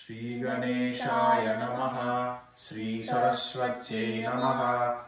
श्रीगणेशाय नमः। श्रीसरस्वत्यै नमः।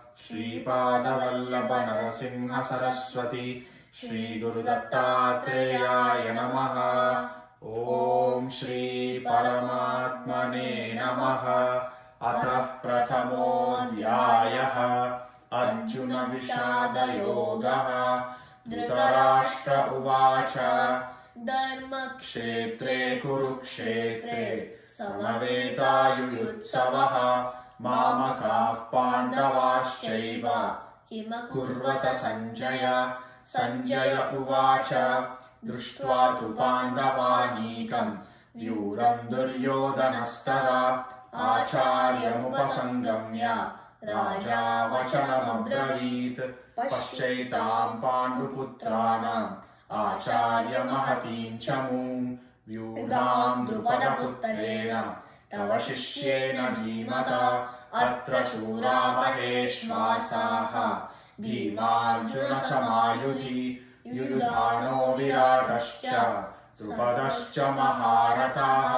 श्रीपादवल्लभनरसिंहसरस्वती श्रीगुरुदत्तात्रेयाय नमः। ॐ श्री परमात्मने नमः। अथ प्रथमोऽध्यायः। अर्जुन विषादयोगः। धृतराष्ट्र उवाच धर्मक्षेत्रे कुरुक्षेत्रे समवेतायुयुत्सवः मामकाः पाण्डवाश्चैव किमकुर्वत सञ्जय। सञ्जय उवाच दृष्ट्वा तु पाण्डवानीकम् व्यूढम् दुर्योधनस्तव आचार्यमुपसंगम्य राजा वचनमब्रवीत्। पश्यैताम् पाण्डुपुत्राणाम् आचार्यमहतीम् च मूम् व्यूढाम् द्रुपदपुत्रेण तव शिष्येन धीमता। अत्र शूरा महेश्वासाः भीमार्जुनसमायुधि युयुधानो विराटश्च द्रुपदश्च महारथाः।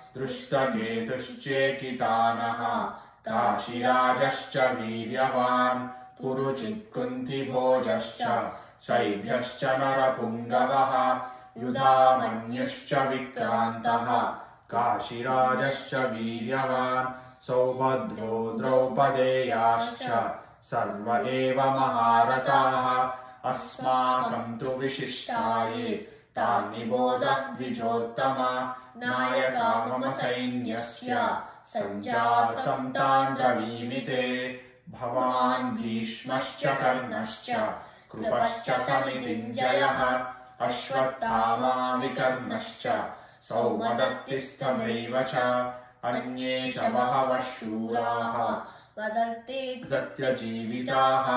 दृष्टकेतुश्चेकितानः काशीराजश्च वीर्यवान् पुरुचित्कुन्तिभोजश्च शैभ्यश्च नरपुङ्गवः युधामन्युश्च विक्रान्तः काशीराजश्च वीर्यवान् सौभद्रो द्रौपदेयाश्च सर्व एव महारथाः। अस्माकम् तु विशिष्टाये तान् निबोध द्विजोत्तम। नायका मम सैन्यस्य सञ्जातम् तान् ब्रवीमि ते। भवान् भीष्मश्च कर्णश्च कृपश्च समितिञ्जयः अश्वत्थामा विकर्णश्च सौमदत्तिस्तथैव च अन्ये च बहवः शूराः दत्तजीविताः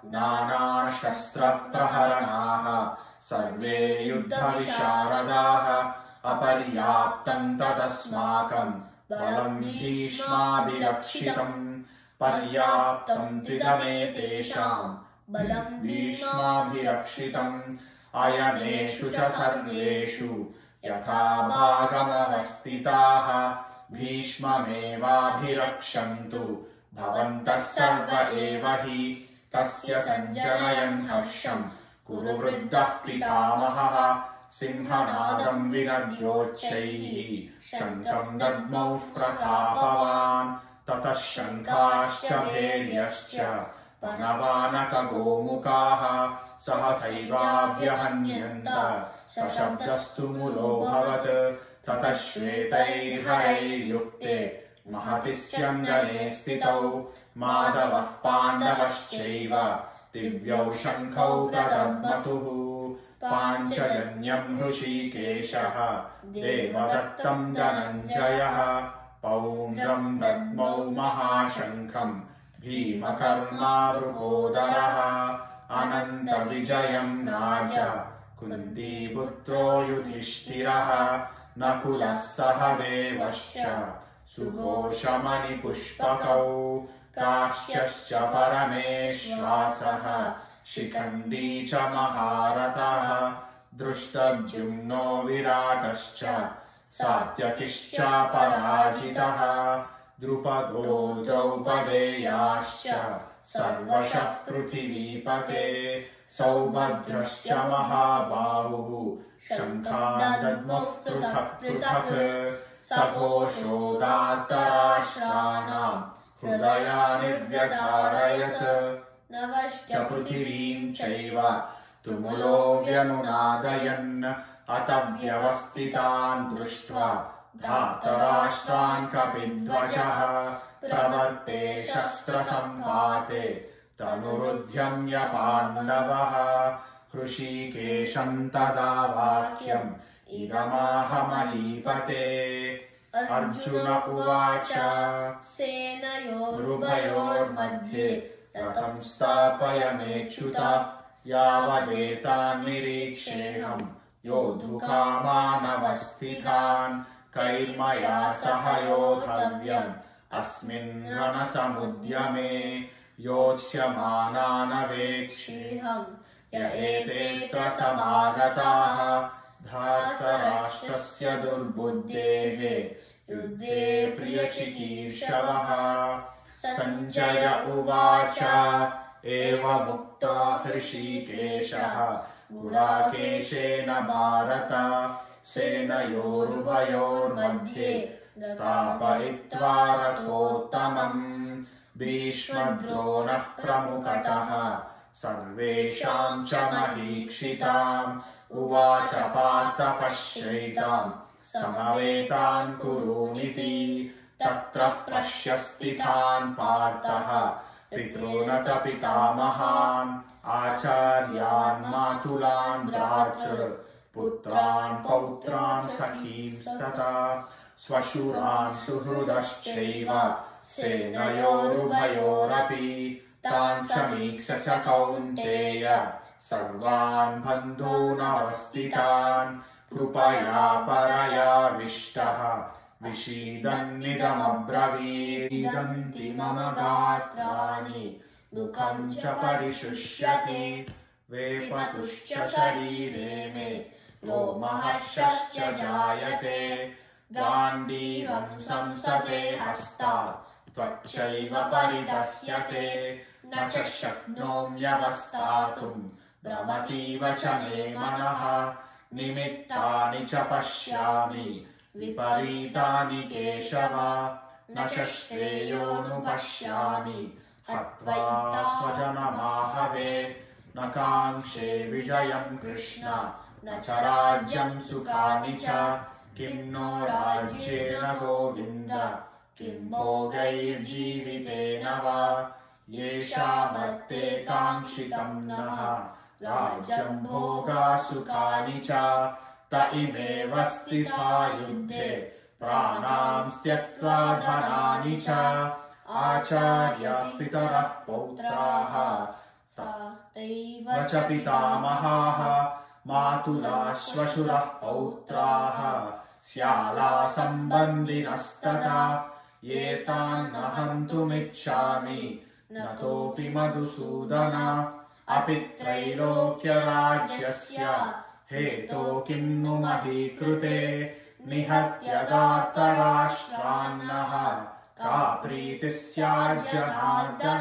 नानाशस्त्रप्रहरणाः सर्वे युद्धविशारदाः। अपर्याप्तम् तदस्माकम् बलम् भीष्माभिरक्षितम् पर्याप्तम् त्विदमेतेषाम् बलम् भीष्माभिरक्षितम्। अयनेषु च सर्वेषु यथा भागमवस्थिताः भीष्ममेवाभिरक्षन्तु भवन्तः सर्व एव हि। तस्य सञ्जनयन् हर्षम् कुरु वृद्धः पितामहः। सिंहनादम् विनद्योच्चैः शङ्खम् दद्मौ प्रतापवान्। ततः शङ्खाश्च भैर्यश्च पनवानकगोमुखाः सहसैवाभ्यहन्यन्त सशब्दस्तु मुलोऽभवत्। ततः श्वेतैर्हरैर्युक्ते महति स्यन्दने स्थितौ माधवः पाण्डवश्चैव दिव्यौ शङ्खौ प्रदध्मतुः। पाञ्चजन्यम् हृषीकेशः देवदत्तम् धनञ्जयः पौण्ड्रम् दद्मौ महाशङ्खम् भीमकर्मावृकोदरः। अनन्तविजयम् राजा कुन्तीपुत्रो युधिष्ठिरः नकुलः सहदेवश्च सुघोषमणिपुष्पकौ काश्यश्च परमेश्वासः शिखण्डी च महारथः। दृष्टद्युम्नो विराटश्च सात्यकिश्च पराजितः द्रुपदो द्रौपदेयाश्च सर्वशः पृथिवीपते। सौभद्रश्च महाबाहुः शङ्खान् दद्मुः पृथक् पृथक् सघोषो दातराष्ट्राणाम् हृदयानि व्यधारयत्। नवश्च पृथिवीम् चैव तुमुलो व्यनुनादयन् अत व्यवस्थितान् दृष्ट्वा धातराष्ट्रान् कपिध्वजः प्रवर्ते शस्त्रसम्पाते तनुरुद्यम्य पाण्डवः। हृषीकेशम् तदा वाक्यम् इदमाह महीपते। अर्जुन उवाच सेनयोरुभयोर्मध्ये रथम् स्थापयमेच्युत यावदेतान् निरीक्षेऽहम् योद्धुकामानवस्थितान्। कैर्मया सह योद्धव्यम् अस्मिन् रणसमुद्यमे योत्स्यमानानवेक्षेऽहम् य एतेऽत्र समागताः। धार्तराष्ट्रस्य दुर्बुद्धेः युद्धे प्रियचिकीर्षवः। सञ्जय उवाच एवमुक्तो हृषीकेशः गुडाकेशेन भारत सेनयोरुभयोर्मध्ये स्थापयित्वा रथोत्तमम्। भीष्मद्रोणः प्रमुखतः सर्वेषां च महीक्षिताम् उवाच पार्थ पश्यैताम् समवेतान् कुरूनिति। तत्र पश्यस्थितान् पार्थः पितॄनथ पितामहान् आचार्यान् मातुलान् भ्रातृपुत्रान् पौत्रान् सखींस्तथा स्वशुरान् सुहृदश्चैव सेनयोरुभयोरपि। तान् समीक्ष्य स कौन्तेय सर्वान् बन्धूनवस्थितान् कृपया परयाविष्टः विषीदन्निदमब्रवीदन्ति मम गात्राणि दुःखं च परिशुष्यते। वेपतुश्च शरीरे मे रोमहर्षश्च जायते। गाण्डीवं संसते हस्तात् त्वच्चैव परिदह्यते। न च शक्नोम्यवस्थातुं भ्रमतीव च मे मनः। निमित्तानि च पश्यामि विपरीतानि केशव। न च श्रेयोनुपश्यामि हत्वा स्वजनमाहवे। न काङ्क्षे विजयं कृष्ण न च राज्यं सुखानि च। किं नो राज्येन गोविन्द किं भोगैर्जीवितेन वा। येषामर्थे काङ्क्षितं नः राज्यं भोगा सुखानि च। त इमेव स्थिता युद्धे प्राणां त्यक्त्वा धनानि च। आचार्याः पितरः पौत्राः तैव च पितामहाः मातुलाः श्वशुरः पौत्राः श्याला सम्बन्धिनस्तथा। एतान् न हन्तुमिच्छामि न तोऽपि मधुसूदन। अपि त्रैलोक्यराज्यस्य हेतो किं नु मही कृते। निहत्य धार्तराष्ट्रान्नः का प्रीतिः स्याज्जनार्दन।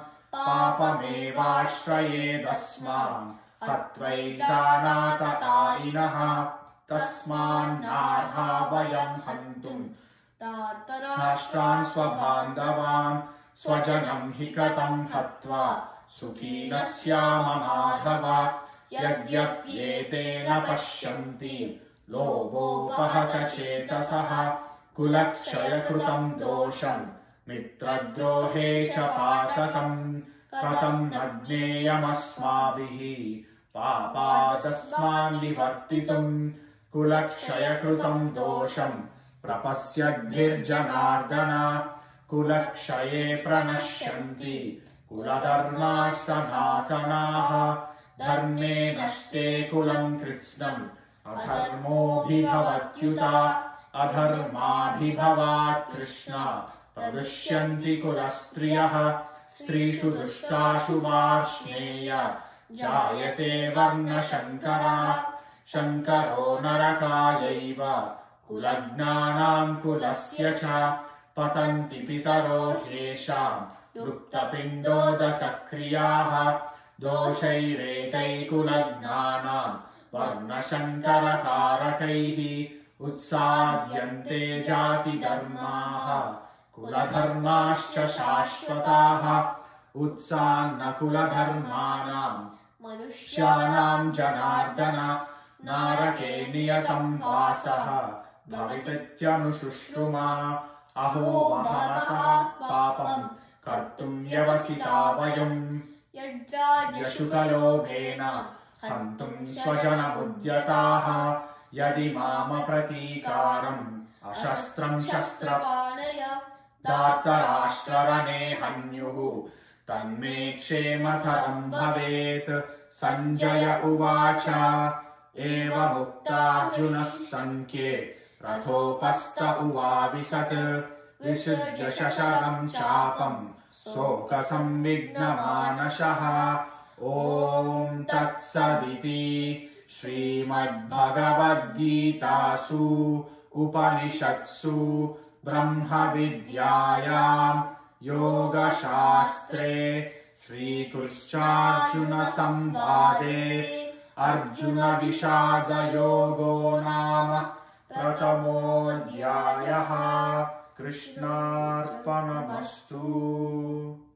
पापमेवाश्रयेदस्मान् हत्वैतानाततायिनः। तस्मान्नार्हा वयं हन्तुं राष्ट्रान् स्वबान्धवान्। स्वजनं हि कथं हत्वा सुखी न स्याम माधव। यद्यप्येते न पश्यन्ति लोभोपहतचेतसः। कुलक्षयकृतं दोषं मित्रद्रोहे च पातकम्। कथं न ज्ञेयमस्माभिः पापादस्मान् निवर्तितुम्। कुलक्षयकृतं दोषं प्रपश्यद्भिर्जनार्दन। कुलक्षये प्रणश्यन्ति कुलधर्माः सनातनाः। धर्मे नष्टे कुलं कृत्स्नम् अधर्मोऽभिभवत्युत। अधर्माभिभवात् कृष्ण प्रदुष्यन्ति कुलस्त्रियः। स्त्रीषु दुष्टाषु वार्ष्णेय जायते वर्णशङ्करः। शङ्करो नरकायैव कुलज्ञानां कुलस्य च। पतन्ति पितरो ह्येषां लुप्तपिण्डोदकक्रियाः। दोषैरेतैकुलज्ञानां वर्णशङ्करकारकैः। उत्साद्यन्ते जातिधर्माः कुलधर्माश्च शाश्वताः। उत्सान्नकुलधर्माणां मनुष्याणां जनार्दन। नारके नियतं वासः भवितत्यनुशुश्रुमा। अहो महतः पापं कर्तुं व्यवसिता वयम्। यज्राज्यशुकलोभेन हन्तुं स्वजनमुद्यताः। यदि मामप्रतीकारम् अशस्त्रं शस्त्रपाणय धार्तराष्ट्ररणे हन्युः तन्मे क्षेमकरं भवेत्। सञ्जय उवाच एवमुक्तार्जुनः सङ्ख्ये रथोपस्थ उवाविशत्। विसृज्य शशरं चापं शोकसंविघ्नमानसः। ॐ तत्सदिति श्रीमद्भगवद्गीतासु उपनिषत्सु ब्रह्मविद्यायां योगशास्त्रे श्रीकृष्णार्जुनसंवादे अर्जुनविषादयोगो नाम प्रथमोऽध्यायः। कृष्णार्पणमस्तु।